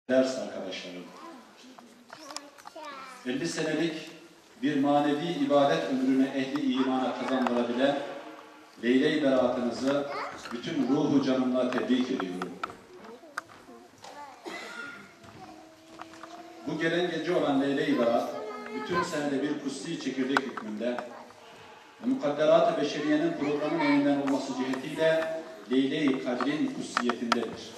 Ders arkadaşlarım. 50 senelik bir manevi ibadet ömrünü ehli imana kazandırabilen Leyle-i Beratınızı bütün ruhu canımla tebrik ediyorum. Bu gelen gece olan Leyle-i Berat, bütün senede bir kutsi çekirdek hükmünde ve mukadderat-ı beşeriyenin programın önünden olması cihetiyle Leyle-i Kadir'in kutsiyetindedir.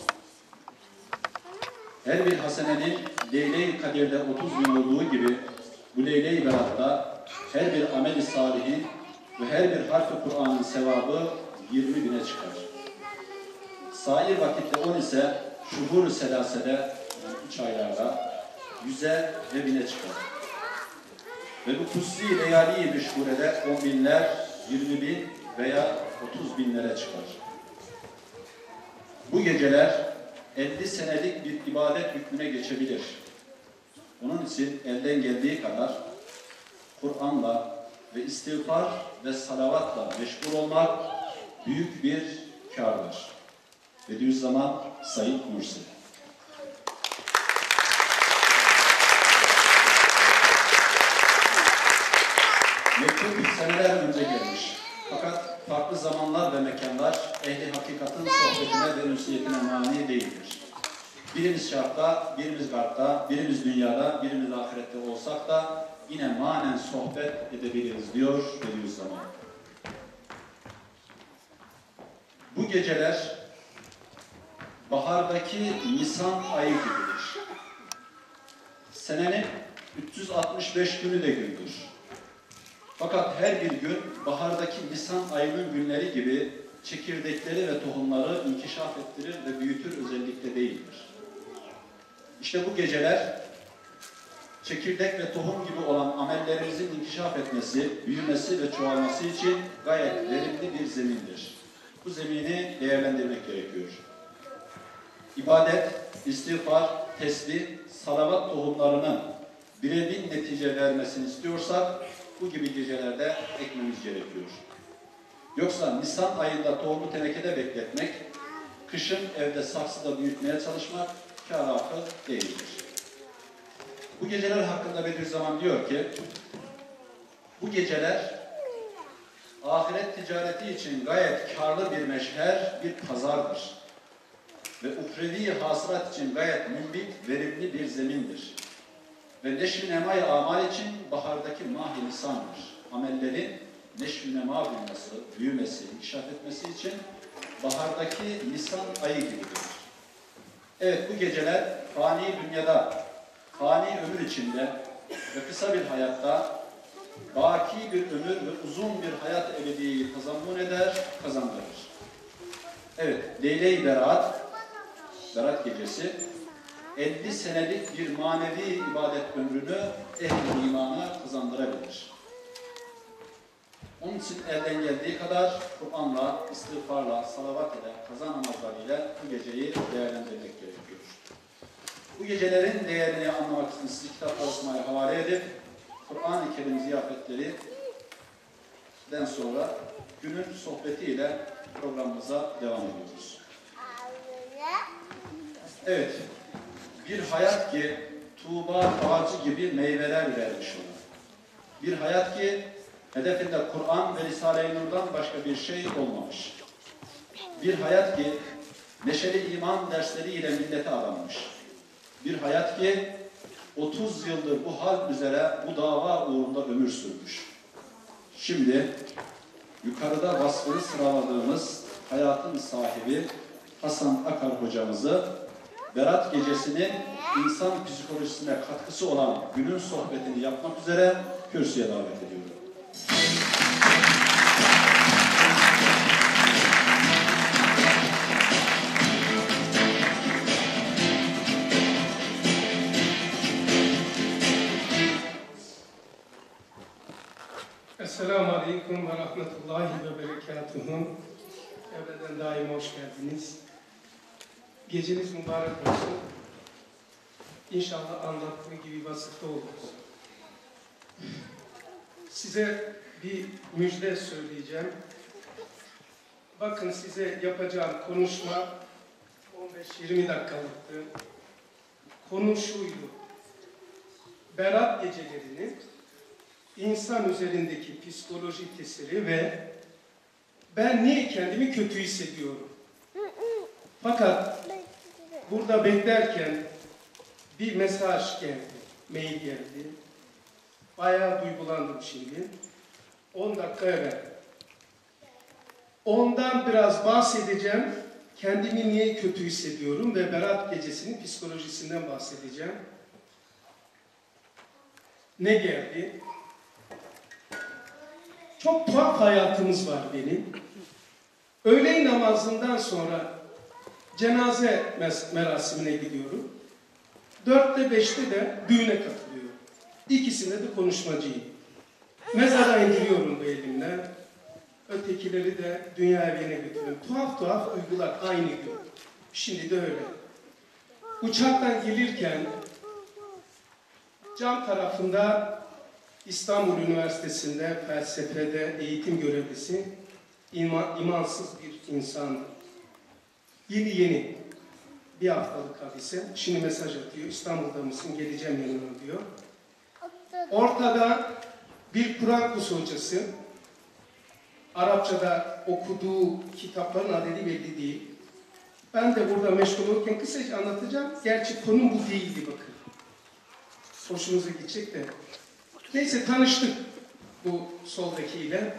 Her bir hasenenin Leyle-i Kadir'de 30 bin olduğu gibi bu Leyle-i Berat'ta her bir amel-i salihin ve her bir harf-i Kur'an'ın sevabı 20 bine çıkar. Sair vakitte 10 ise şuhur-u selasede, yani 3 aylarda 100'e ve 1000'e çıkar. Ve bu kutsi leyali-i meşgurede 10 binler, 20 bin veya 30 binlere çıkar. Bu geceler 50 senelik bir ibadet hükmüne geçebilir. Onun için elden geldiği kadar Kur'an'la ve istiğfar ve salavatla meşgul olmak büyük bir kârdır. Bediüzzaman Said Nursi. Mektup seneler önce gelmiş. Fakat farklı zamanlar ve mekanlar ehli hakikatin sohbetine ve ünsiyetine mani değildir. Birimiz şarkta, birimiz garpta, birimiz dünyada, birimiz ahirette olsak da yine manen sohbet edebiliriz diyor Bediüzzaman. Bu geceler bahardaki Nisan ayı gibidir. Senenin 365 günü de gündür. Fakat her bir gün bahardaki Nisan ayının günleri gibi çekirdekleri ve tohumları inkişaf ettirir ve büyütür özellikle değildir. İşte bu geceler çekirdek ve tohum gibi olan amellerimizin inkişaf etmesi, büyümesi ve çoğalması için gayet verimli bir zemindir. Bu zemini değerlendirmek gerekiyor. İbadet, istiğfar, tesbih, salavat tohumlarının birebir netice vermesini istiyorsak bu gibi gecelerde ekmemiz gerekiyor. Yoksa Nisan ayında tohumu tenekede bekletmek, kışın evde saksıda büyütmeye çalışmak kâr-ı değildir. Bu geceler hakkında Bediüzzaman diyor ki, bu geceler ahiret ticareti için gayet karlı bir meşher, bir pazardır. Ve uhrevi hasılat için gayet mümbit, verimli bir zemindir. Ve neşv-i nemay-ı amal için bahardaki mah-i nisandır. Amellerin neşv-i nema bulması, büyümesi, inkişaf etmesi için bahardaki Nisan ayı gibidir. Evet, bu geceler fani dünyada, fani ömür içinde ve kısa bir hayatta baki bir ömür ve uzun bir hayat ebediyeyi tazammun eder, kazandırır. Evet, Leyle-i Berat, Berat gecesi 50 senelik bir manevi ibadet ömrünü ehl-i imana kazandırabilir. Onun için elden geldiği kadar Kur'an'la, istiğfarla, salavat ile, kaza namazlarıyla bu geceyi değerlendirmek gerekiyor. Bu gecelerin değerini anlamak için sizi kitaplar okumaya havale edip Kur'an-ı Kerim ziyafetlerinden sonra günün sohbetiyle programımıza devam ediyoruz. Evet, bir hayat ki tuğba ağacı gibi meyveler vermiş ona. Bir hayat ki hedefinde Kur'an ve Risale-i Nur'dan başka bir şey olmamış. Bir hayat ki neşeli iman dersleriyle millete adanmış. Bir hayat ki 30 yıldır bu hal üzere bu dava uğrunda ömür sürmüş. Şimdi yukarıda vasfını sıraladığımız hayatın sahibi Hasan Akar hocamızı Berat gecesinin insan psikolojisine katkısı olan günün sohbetini yapmak üzere kürsüye davet ediyorum. Esselamu Aleyküm ve Rahmetullahi ve Berekatuhu. Evvelen daim hoş geldiniz. Geceniz mübarek olsun. İnşallah anlattığı gibi vasıfta oluruz. Size bir müjde söyleyeceğim. Bakın size yapacağım konuşma 15-20 dakikalıktı. konu şuydu. Berat gecelerinin insan üzerindeki psikolojik tesiri ve ben niye kendimi kötü hissediyorum? Fakat burada beklerken bir mesaj geldi, mail geldi. Bayağı duygulandım şimdi. 10 dakika evvel. Ondan biraz bahsedeceğim. Kendimi niye kötü hissediyorum ve Berat gecesinin psikolojisinden bahsedeceğim. Ne geldi? Çok tuhaf hayatımız var benim. Öğle namazından sonra cenaze merasimine gidiyorum. 4'te 5'te de düğüne katılıyorum. İkisinde de konuşmacıyım. Mezara indiriyorum bu elimle. Ötekileri de dünya evine götürüyorum. Tuhaf tuhaf duygular aynı gün. Şimdi de öyle. Uçaktan gelirken cam tarafında İstanbul Üniversitesi'nde felsefede eğitim görevlisi imansız bir insandı. Yeni bir haftalık hadise. Şimdi mesaj atıyor. İstanbul'da mısın? Geleceğim yanına diyor. Ortada bir Kur'an kursu hocası. Arapçada okuduğu kitapların adedi belli değil. Ben de burada meşgul olurken kısaca anlatacağım. Gerçi konum bu değildi bakın. Hoşunuza gidecek de. Neyse tanıştık bu soldakiyle.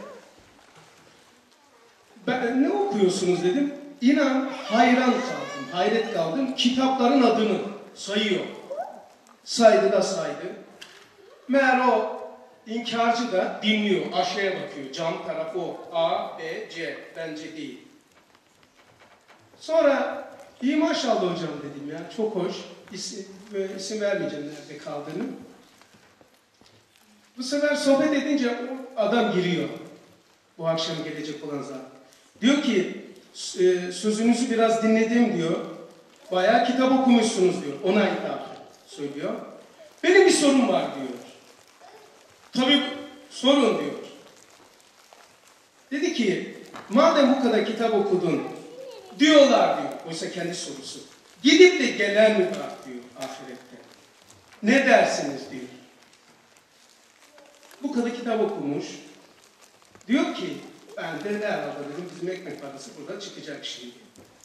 Ben ne okuyorsunuz dedim. İnan hayran kaldım, hayret kaldım. Kitapların adını sayıyor. Saydı da saydı. Meğer o inkarcı da dinliyor, aşağıya bakıyor. Cam tarafı o. A, B, C. Bence değil. Sonra iyi maşallah hocam dedim ya. Çok hoş. İsim vermeyeceğim nerede kaldığını. Bu sefer sohbet edince o adam giriyor. Bu akşam gelecek olan zat. Diyor ki sözünüzü biraz dinledim diyor. Bayağı kitap okumuşsunuz diyor. Ona hitap söylüyor. Benim bir sorum var diyor. Tabii sorun diyor. Dedi ki madem bu kadar kitap okudun diyorlar diyor. Oysa kendi sorusu. Gidip de gelen mi var diyor ahirette. Ne dersiniz diyor. Bu kadar kitap okumuş. Diyor ki ben de herhalde dedim bizim ekmek parası burada çıkacak şimdi.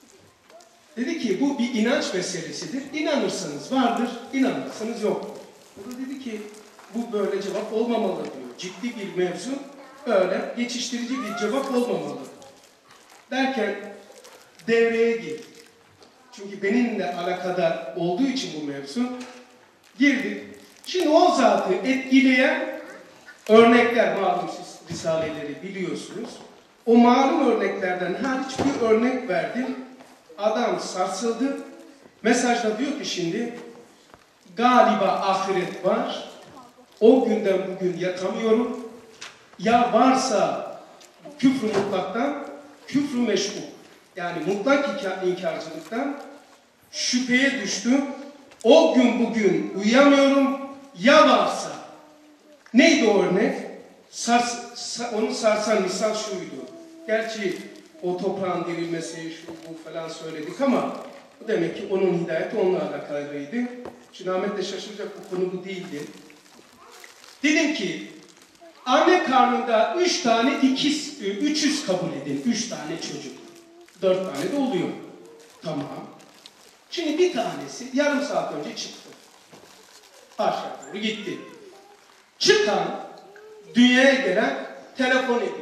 Dedi ki bu bir inanç meselesidir. İnanırsanız vardır, inanmazsanız yoktur. O da dedi ki bu böyle cevap olmamalı diyor. Ciddi bir mevzu böyle geçiştirici bir cevap olmamalı. Derken devreye girdi. Çünkü benimle alakadar olduğu için bu mevzu girdi. Şimdi o zatı etkileyen örnekler, malum siz risaleleri biliyorsunuz. O malum örneklerden hariç bir örnek verdim. Adam sarsıldı. Mesajda diyor ki şimdi galiba ahiret var. O günden bugün yatamıyorum. Ya varsa küfrü mutlaktan, küfrü meşgul. Yani mutlak inkarcılıktan şüpheye düştüm. O gün bugün uyuyamıyorum. Ya varsa. Neydi o örnek? Onu sarsan misal şuydu. Gerçi o toprağın derilmesi, şu bu falan söyledik ama demek ki onun hidayeti onunla alakalıydı. Şimdi Ahmet de şaşıracak, bu konu bu değildi. Dedim ki anne karnında 3 tane ikiz, 300 kabul edin. 3 tane çocuk. 4 tane de oluyor. Tamam. Şimdi bir tanesi yarım saat önce çıktı. Aşağı doğru gitti. Çıkan dünyaya gelen telefon ediyor.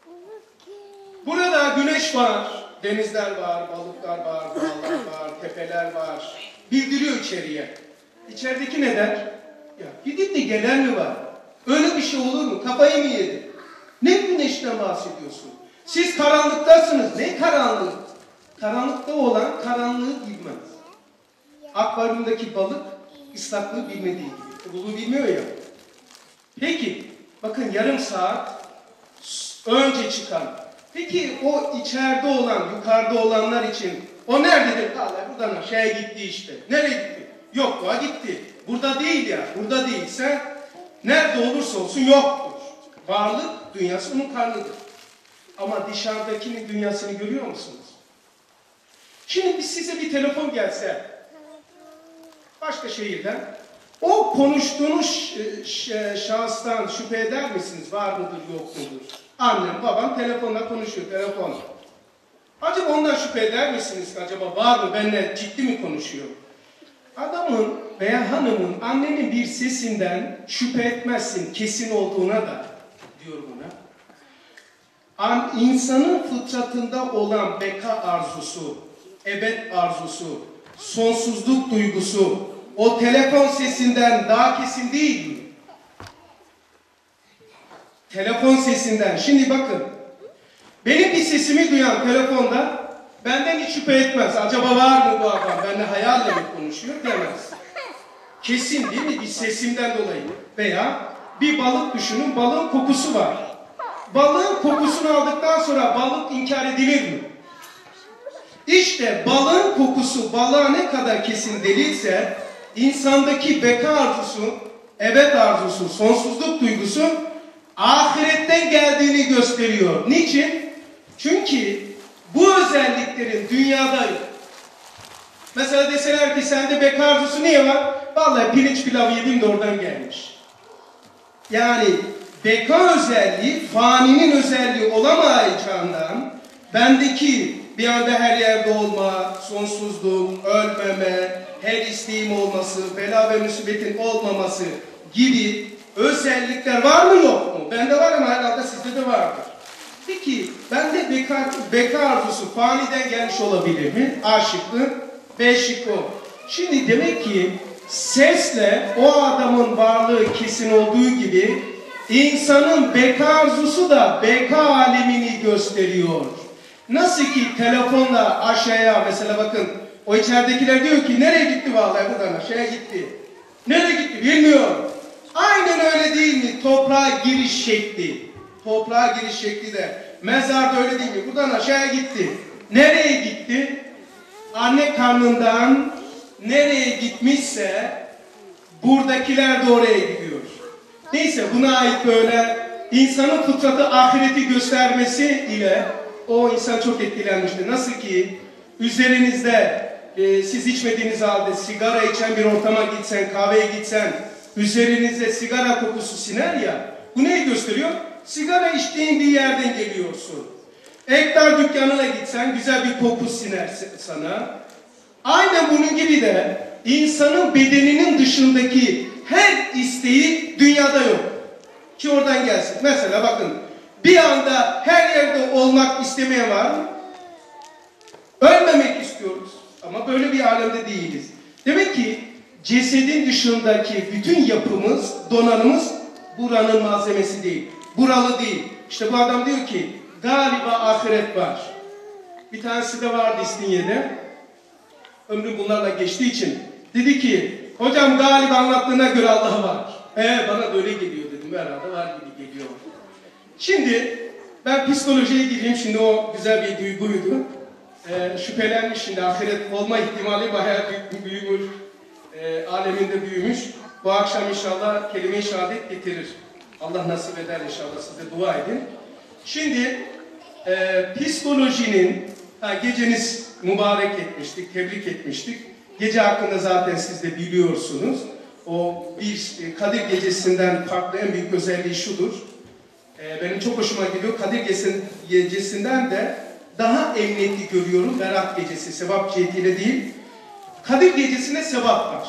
Burada güneş var, denizler var, balıklar var, dağlar var, tepeler var. Bildiriyor içeriye. İçerideki ne der? Ya gidip de gelen mi var? Öyle bir şey olur mu? Kafayı mı yedi? Ne güneşten bahsediyorsun? Siz karanlıktasınız. Ne karanlığı? Karanlıkta olan karanlığı bilmez. Akvaryumdaki balık ıslaklığı bilmediği gibi. Kuruluğu bilmiyor ya. Peki, bakın yarım saat önce çıkan. Peki o içeride olan, yukarıda olanlar için o nerededir? Buradan aşağıya gitti işte. Nereye gitti? Yok, doğa gitti. Burada değil ya. Burada değilse nerede olursa olsun yoktur. Varlık dünyası onun karnıdır. Ama dışarıdakinin dünyasını görüyor musunuz? Şimdi size bir telefon gelse, başka şehirden. O konuştuğunuz şahıstan şüphe eder misiniz? Var mıdır, yok mudur? Annem, babam telefonla konuşuyor, telefon. Acaba ondan şüphe eder misiniz? Acaba var mı, benimle ciddi mi konuşuyor? Adamın veya hanımın, annenin bir sesinden şüphe etmezsin, kesin olduğuna da diyor buna. İnsanın fıtratında olan beka arzusu, ebed arzusu, sonsuzluk duygusu, o telefon sesinden daha kesin değil mi? Telefon sesinden. Şimdi bakın, benim bir sesimi duyan telefonda benden hiç şüphe etmez. Acaba var mı bu adam? Benimle hayalle mi konuşuyor demez. Kesin değil mi? Bir sesimden dolayı. Veya bir balık düşünün, balığın kokusu var. Balığın kokusunu aldıktan sonra balık inkar edilir mi? İşte balığın kokusu balığa ne kadar kesin delilse, insandaki beka arzusu, ebed arzusu, sonsuzluk duygusu ahiretten geldiğini gösteriyor. Niçin? Çünkü bu özelliklerin dünyada yok. Mesela deseler ki sende beka arzusu niye var? Vallahi pirinç pilav yedim de oradan gelmiş. Yani beka özelliği faninin özelliği olamayacağından bendeki bir anda her yerde olma, sonsuzluk, ölmeme, her isteğim olması, bela ve musibetin olmaması gibi özellikler var mı yok mu? Bende var ama herhalde sizde de vardır. Peki bende beka arzusu faniden gelmiş olabilir mi? A şıkkı, B şıkkı o. Şimdi demek ki sesle o adamın varlığı kesin olduğu gibi insanın beka arzusu da beka alemini gösteriyor. Nasıl ki telefonla aşağıya mesela bakın o içeridekiler diyor ki nereye gitti vallahi buradan aşağıya gitti. Nereye gitti bilmiyorum. Aynen öyle değil mi? Toprağa giriş şekli. Toprağa giriş şekli de mezarda öyle değil mi? Buradan aşağıya gitti. Nereye gitti? Anne karnından nereye gitmişse buradakiler de oraya gidiyor. Neyse buna ait böyle insanın fıtratı ahireti göstermesi ile o insan çok etkilenmişti. Nasıl ki üzerinizde siz içmediğiniz halde sigara içen bir ortama gitsen, kahveye gitsen üzerinizde sigara kokusu siner ya, bu neyi gösteriyor? Sigara içtiğin bir yerden geliyorsun. Ektar dükkanına gitsen güzel bir koku siner sana. Aynen bunun gibi de insanın bedeninin dışındaki her isteği dünyada yok. Ki oradan gelsin. Mesela bakın bir anda her yerde olmak istemeyen var mı? Ölmemek istiyoruz. Ama böyle bir alemde değiliz. Demek ki cesedin dışındaki bütün yapımız, donanımız buranın malzemesi değil. Buralı değil. İşte bu adam diyor ki galiba ahiret var. Bir tanesi de vardı İstinye'de. Ömrü bunlarla geçtiği için. Dedi ki hocam galiba anlattığına göre Allah var. Bana böyle geliyor dedim. Herhalde var gibi geliyor. Şimdi ben psikolojiye gireyim. Şimdi o güzel bir duyguydu. Şüphelenmiş şimdi ahiret olma ihtimali bayağı büyümüş. Aleminde büyümüş. Bu akşam inşallah kelime-i şehadet getirir. Allah nasip eder inşallah. Siz de dua edin. Şimdi psikolojinin geceniz mübarek etmiştik, tebrik etmiştik. Gece hakkında zaten siz de biliyorsunuz. O bir Kadir Gecesi'nden farklı en büyük özelliği şudur. Benim çok hoşuma gidiyor. Kadir Gecesi'nden de daha emniyetli görüyorum. Berat Gecesi, sevap cihetiyle değil. Kadir Gecesi'ne sevap var.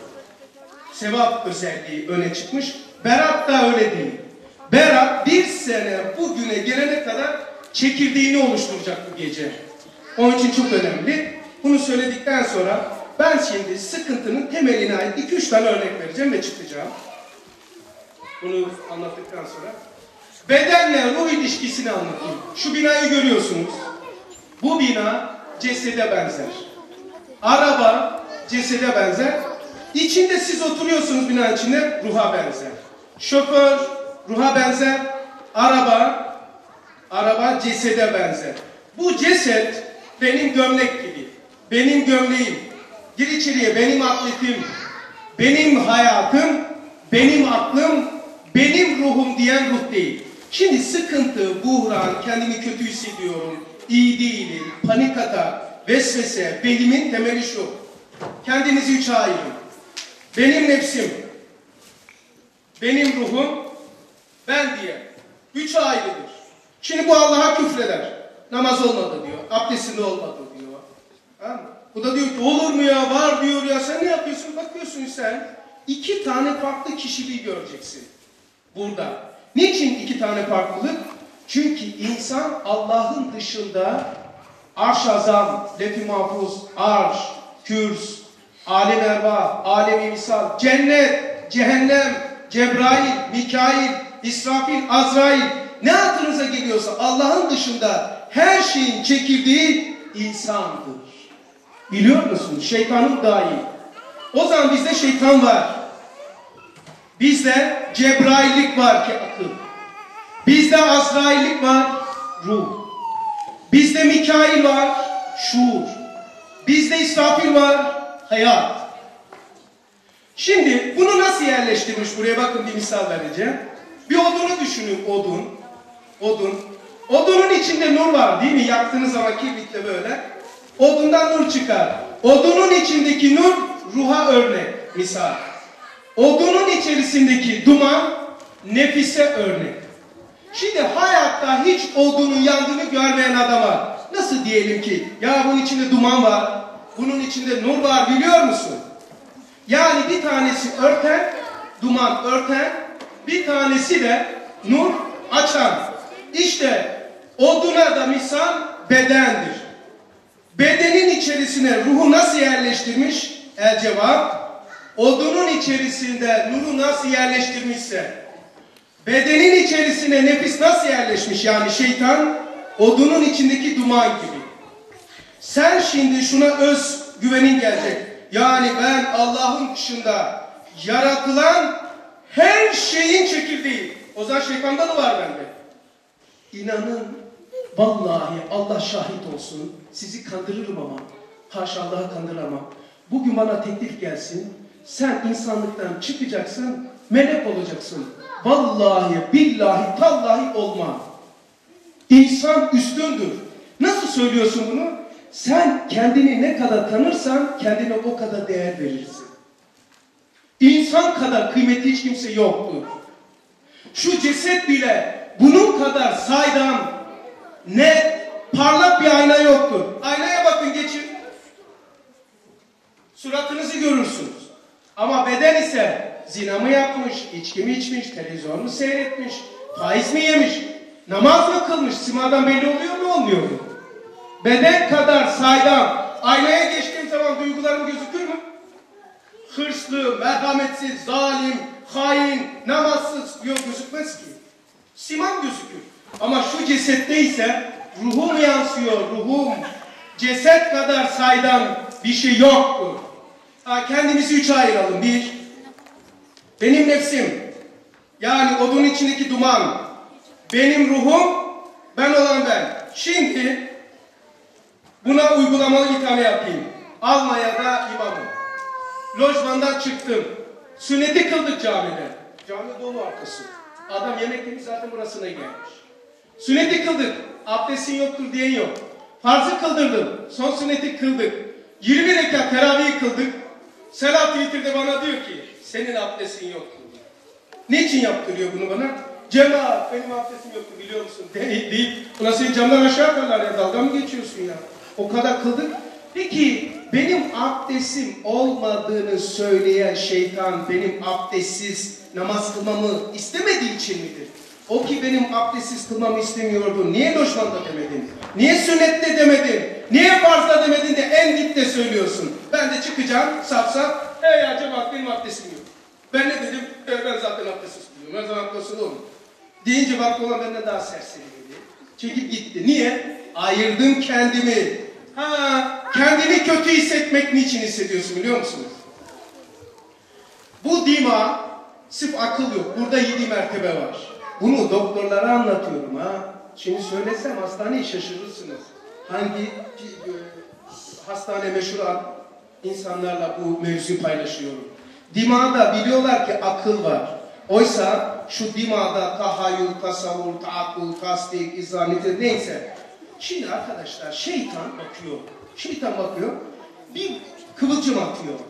Sevap özelliği öne çıkmış. Berat da öyle değil. Berat bir sene bugüne gelene kadar çekirdeğini oluşturacak bu gece. Onun için çok önemli. Bunu söyledikten sonra ben şimdi sıkıntının temeline ait 2-3 tane örnek vereceğim ve çıkacağım. Bunu anlattıktan sonra. Bedenle ruh ilişkisini anlatayım. Şu binayı görüyorsunuz. Bu bina cesede benzer. Araba cesede benzer. İçinde siz oturuyorsunuz binanın içinde ruha benzer. Şoför ruha benzer. Araba cesede benzer. Bu ceset benim gömlek gibi. Benim gömleğim. Gir içeriye benim atletim. Benim hayatım. Benim aklım. Benim ruhum diyen ruh değil. Şimdi sıkıntı, buhran, kendimi kötü hissediyorum, iyi değilim, panik atak, vesvese, belimin temeli şu. Kendinizi üçe ayırın. benim nefsim, benim ruhum, ben diye. Üçü ayrıdır. Şimdi bu Allah'a küfreder. Namaz olmadı diyor. Abdestinde olmadı diyor. Tamam mı? Bu da diyor ki olur mu ya, var diyor ya. Sen ne yapıyorsun? Bakıyorsun sen. İki tane farklı kişiliği göreceksin. Burada. Niçin iki tane farklılık? Çünkü insan Allah'ın dışında Arş-ı Azam, Lef-i Mahfuz, Arş, Kürs, Alem Ervah, Alem-i Misal, Cennet, Cehennem, Cebrail, Mikail, İsrafil, Azrail, ne aklınıza geliyorsa Allah'ın dışında her şeyin çekildiği insandır. Biliyor musun? Şeytanın dahil. O zaman bizde şeytan var. Bizde Cebraillik var ki akıl. Bizde Azraillik var, ruh. Bizde Mikail var, şuur. Bizde İsrafil var, hayat. Şimdi bunu nasıl yerleştirmiş buraya, bakın bir misal vereceğim. Bir odunu düşünün, odun. Odunun içinde nur var değil mi? Yaktığınız zaman kibritle böyle. Odundan nur çıkar. Odunun içindeki nur ruha örnek, misal. Odunun içerisindeki duman nefise örnek. Şimdi hayatta hiç odunun yandığını görmeyen adama nasıl diyelim ki ya bunun içinde duman var, bunun içinde nur var, biliyor musun? Yani bir tanesi örten, duman örten, bir tanesi de nur açan. İşte oduna da misal bedendir. Bedenin içerisine ruhu nasıl yerleştirmiş? El cevap. Odunun içerisinde nuru nasıl yerleştirmişse, bedenin içerisine nefis nasıl yerleşmiş, yani şeytan, odunun içindeki duman gibi. Sen şimdi şuna öz güvenin gelecek. Yani ben Allah'ın dışında yaratılan her şeyin çekildiği. O zaman şeytanda da var bende. İnanın, vallahi Allah şahit olsun, sizi kandırırım ama, haşa Allah'ı kandıramam. Bugün bana teklif gelsin, sen insanlıktan çıkacaksın, melek olacaksın. Vallahi, billahi, tallahi olmam. İnsan üstündür. Nasıl söylüyorsun bunu? Sen kendini ne kadar tanırsan, kendine o kadar değer verirsin. İnsan kadar kıymetli hiç kimse yoktur. Şu ceset bile bunun kadar saydam, net, parlak bir ayna yoktur. Aynaya bakın, geçin. Suratınızı görürsünüz. Ama beden ise zina mı yapmış, içki mi içmiş, televizyon mu seyretmiş, faiz mi yemiş, namaz mı kılmış, simadan belli oluyor mu, olmuyor mu? Beden kadar saydam. Aynaya geçtiğim zaman duygularım gözükür mü? Hırslı, merhametsiz, zalim, hain, namazsız, yok, gözükmez ki. Simam gözükür. Ama şu cesette ise ruhum yansıyor, ruhum. Ceset kadar saydam bir şey yoktur. Kendimizi üçe ayıralım. Bir, benim nefsim, yani odunun içindeki duman, benim ruhum, ben olan ben. Şimdi buna uygulamalı bir tane yapayım. Almanya'da imamım. Lojmandan çıktım. Sünneti kıldık camide. Cami dolu arkası. Adam yemek yemiş, zaten burasına gelmiş. Sünneti kıldık. Abdestin yoktur diyen yok. Farzı kıldırdım. Son sünneti kıldık. 20 rekat teravih kıldık. Selat Twitter'de bana diyor ki senin abdestin yoktur. Niçin yaptırıyor bunu bana? Cemaat, benim abdestim yoktu biliyor musun? Deyip ulan seni camdan aşağı atarlar ya, dalga mı geçiyorsun ya? O kadar kıldık. Peki benim abdestim olmadığını söyleyen şeytan benim abdestsiz namaz kılmamı istemediği için midir? O ki benim abdestsiz kılmamı istemiyordu. Niye lojmanda demedin? Niye sünnette demedin? Niye farzda demedin de en dipte söylüyorsun? Ben de çıkacağım saf saf. Ya cemaat benim abdestim yok. Ben ne dedim? Ben zaten abdestsiz kılıyorum. Her zaman abdestsiz olur mu? Deyince baktı olan benden daha serseri dedi. Çekip gitti. Niye? Ayırdım kendimi. Kendini kötü hissetmek niçin hissediyorsun biliyor musunuz? Bu dima, sırf akıl yok. Burada 7 mertebe var. Bunu doktorlara anlatıyorum ha. Şimdi söylesem hastaneyi şaşırırsınız. Hangi hastane meşhur insanlarla bu mevzuyu paylaşıyorum. Dimada biliyorlar ki akıl var. Oysa şu dimada tahayyül, tasavvur, taakkul, tasdik, izaneti neyse. Şimdi arkadaşlar şeytan bakıyor. Bir kıvılcım atıyor.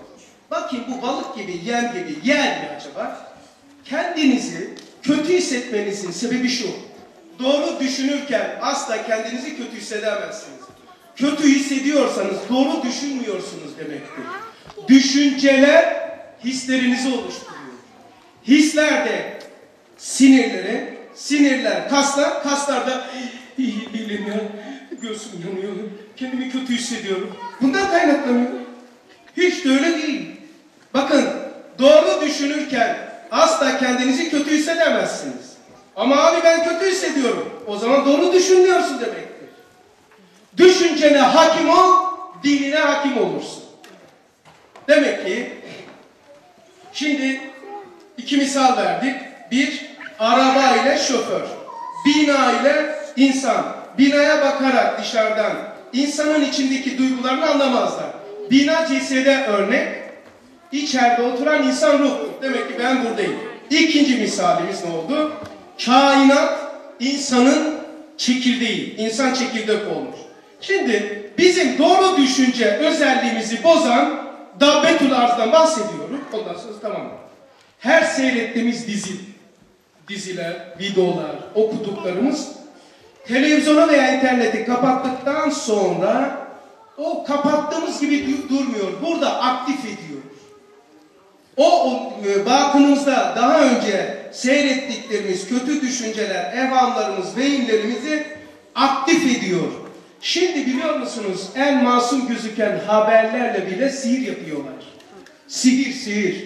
Bakayım bu balık gibi, yem gibi yer mi acaba? Kendinizi kötü hissetmenizin sebebi şu. Doğru düşünürken asla kendinizi kötü hissedemezsiniz. Kötü hissediyorsanız doğru düşünmüyorsunuz demektir. Düşünceler hislerinizi oluşturuyor. Hisler de sinirleri, sinirler kaslar, kaslar da elim ya, göğsüm yanıyor, kendimi kötü hissediyorum. Bundan kaynaklanıyor. Hiç de öyle değil. Bakın, doğru düşünürken asla kendinizi kötü hissedemezsiniz. Ama abi ben kötü hissediyorum. O zaman doğru düşünmüyorsun demektir. Düşüncene hakim ol, dinine hakim olursun. Demek ki şimdi iki misal verdik. Bir, araba ile şoför. Bina ile insan. Binaya bakarak dışarıdan insanın içindeki duygularını anlamazlar. Bina cesede örnek, içeride oturan insan ruhtur. Demek ki ben buradayım. İkinci misalimiz ne oldu? Kainat insanın çekirdeği. İnsan çekirdek olmuş. Şimdi bizim doğru düşünce özelliğimizi bozan Dabbetül Arz'dan bahsediyorum. Ondan sonra tamam. Her seyrettiğimiz diziler, videolar, okuduklarımız televizyonu veya interneti kapattıktan sonra o kapattığımız gibi durmuyor. Burada aktif ediyor. O batınımızda daha önce seyrettiklerimiz kötü düşünceler, evhamlarımız, vehimlerimizi aktif ediyor. Şimdi biliyor musunuz en masum gözüken haberlerle bile sihir yapıyorlar. Sihir.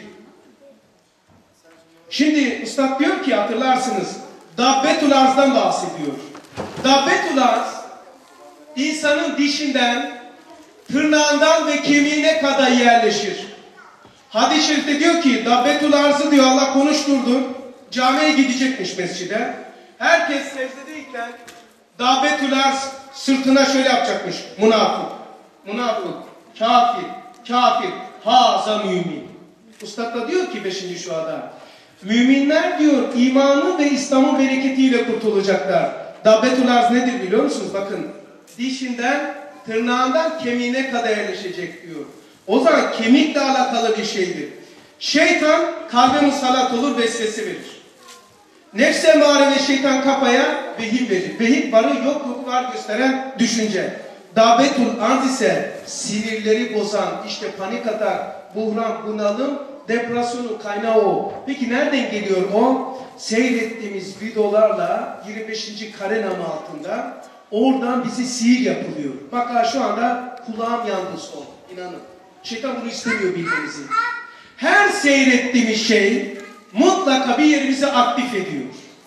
Şimdi Üstad diyor ki hatırlarsınız Dabbetül Arz'dan bahsediyor. Dabbetül Arz insanın dişinden, tırnağından ve kemiğine kadar yerleşir. Hadis-i şerifte diyor ki Dabbetül Arz'ı diyor Allah konuşturdu. Camiye gidecekmiş mescide. Herkes secdedeyken Dabbetül Arz sırtına şöyle yapacakmış. Münafık, kafir, haza mümin. Ustad da diyor ki 5. şuada. Müminler diyor imanın ve İslam'ın bereketiyle kurtulacaklar. Dabbetül Arz nedir biliyor musunuz? Bakın dişinden, tırnağından kemiğine kadar yerleşecek diyor. O zaman kemikle alakalı bir şeydir. Şeytan kalbe musallat olur, vesvese verir. Nefse emare ve şeytan kafaya vehim verir. Vehim varı yokluk var gösteren düşünce. Dabbetül Arz ise sinirleri bozan, işte panik atak, buhran, bunalım, depresyonun kaynağı o. Peki nereden geliyor o? Seyrettiğimiz videolarla 25. kare namı altında oradan bize sihir yapılıyor. Bak şu anda kulağım yandı sol. İnanın. Şeytan bunu istemiyor bilmenizi. Her seyrettiğimiz şey mutlaka bir yerimizi aktif ediyor.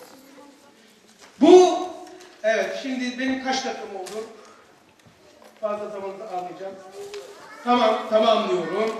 Bu, evet şimdi benim kaç dakikam oldu? Fazla zamanınızı almayacağım. Tamam diyorum.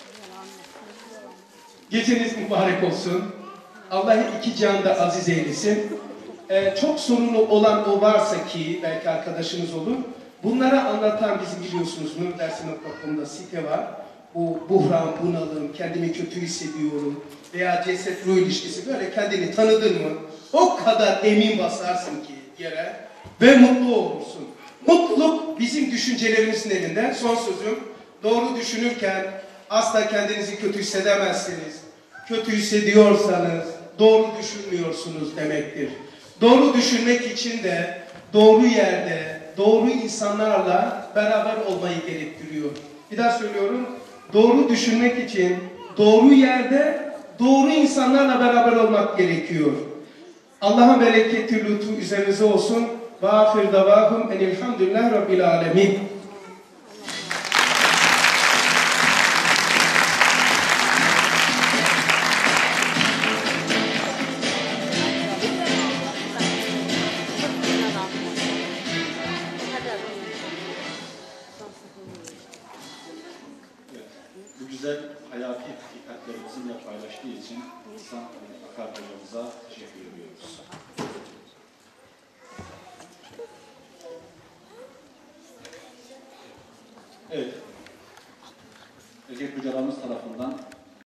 Geceniz mübarek olsun. Allah iki canda aziz eylesin. Çok sorunu olan o varsa ki belki arkadaşınız olur. Bunları anlatan bizim biliyorsunuz nurdersi.com'da site var. Bu buhran, bunalım, kendimi kötü hissediyorum veya ceset ruh ilişkisi böyle kendini tanıdın mı o kadar emin basarsın ki yere ve mutlu olursun. Mutluluk bizim düşüncelerimizin elinde. Son sözüm doğru düşünürken asla kendinizi kötü hissedemezsiniz. Kötü hissediyorsanız doğru düşünmüyorsunuz demektir. Doğru düşünmek için de doğru yerde, doğru insanlarla beraber olmayı gerektiriyor. Bir daha söylüyorum. Doğru düşünmek için doğru yerde, doğru insanlarla beraber olmak gerekiyor. Allah'ın bereketi, lütfu üzerinize olsun. Ve ahir davahum enilhamdülillah rabbil alemin. Bu güzel hayati hakikatleri bizimle paylaştığı için İhsan Akar hocamıza teşekkür ediyoruz.